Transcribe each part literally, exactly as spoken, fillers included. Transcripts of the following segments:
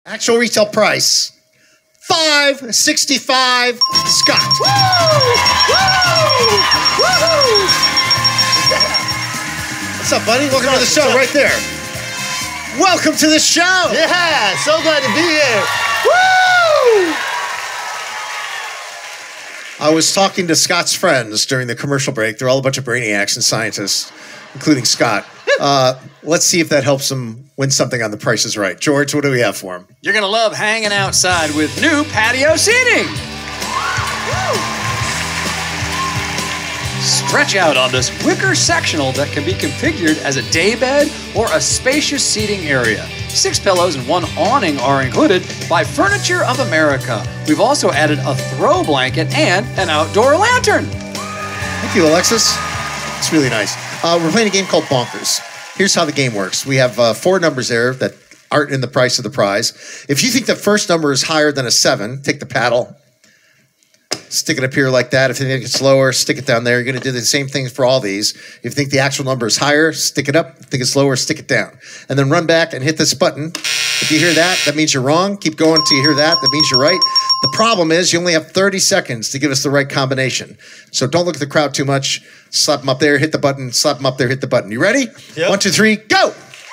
Actual retail price, five sixty-five. Scott. Woo! Woo! Woo! What's up, buddy? Welcome to the show, right there. Welcome to the show. Yeah, so glad to be here. Woo! I was talking to Scott's friends during the commercial break. They're all a bunch of brainiacs and scientists, including Scott. Uh, let's see if that helps him win something on The Price is Right. George, what do we have for him? You're going to love hanging outside with new patio seating. Stretch out on this wicker sectional that can be configured as a daybed or a spacious seating area. Six pillows and one awning are included by Furniture of America. We've also added a throw blanket and an outdoor lantern. Thank you, Alexis. It's really nice. Uh, we're playing a game called Bonkers. Here's how the game works. We have uh, four numbers there that aren't in the price of the prize. If you think the first number is higher than a seven, take the paddle, stick it up here like that. If you think it's lower, stick it down there. You're going to do the same thing for all these. If you think the actual number is higher, stick it up. If you think it's lower, stick it down. And then run back and hit this button. If you hear that, that means you're wrong. Keep going until you hear that. That means you're right. The problem is you only have thirty seconds to give us the right combination. So don't look at the crowd too much. Slap them up there, hit the button. Slap them up there, hit the button. You ready? Yep. One, two, three, go.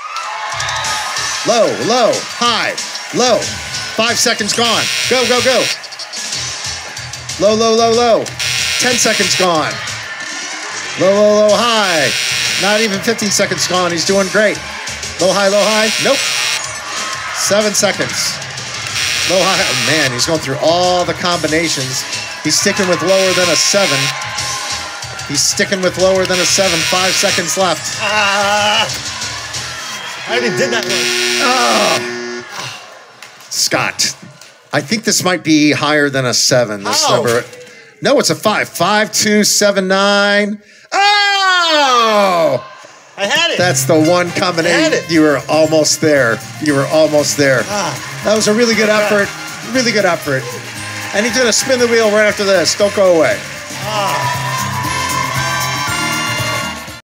Low, low, high, low. Five seconds gone. Go, go, go. Low, low, low, low. Ten seconds gone. Low, low, low, high. Not even fifteen seconds gone. He's doing great. Low, high, low, high. Nope. Seven seconds. Low, high. Oh, man, he's going through all the combinations. He's sticking with lower than a seven. He's sticking with lower than a seven. Five seconds left. Ah, I already did that one. Oh. Scott. I think this might be higher than a seven, this How? number. No, it's a five. Five, two, seven, nine. Oh! I had it. That's the one combination. I had it. You were almost there. You were almost there. Ah. That was a really good effort. Really good effort. And he's going to spin the wheel right after this. Don't go away. Ah.